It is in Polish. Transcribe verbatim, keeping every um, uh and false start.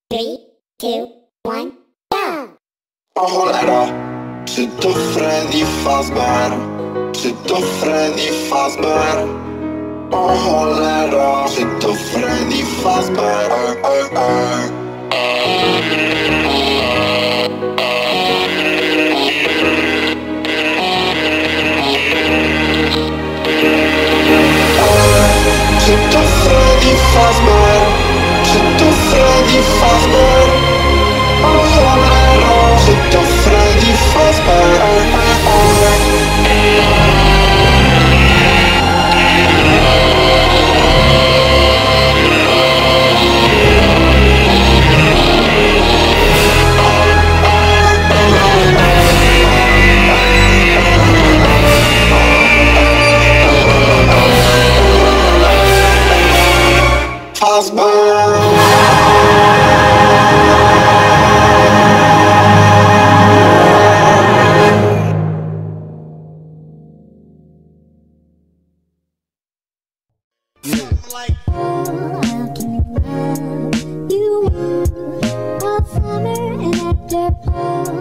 three, two, one, go! O cholera, czy to Freddy Fazbear? Czy to Freddy Fazbear? O cholera, czy to Freddy Fazbear? E, e, e. Czy to Freddy Fazbear? Czy to Freddy Fazbear? O cholera, czy to Freddy Fazbear? Fazbear. You all summer and after fall.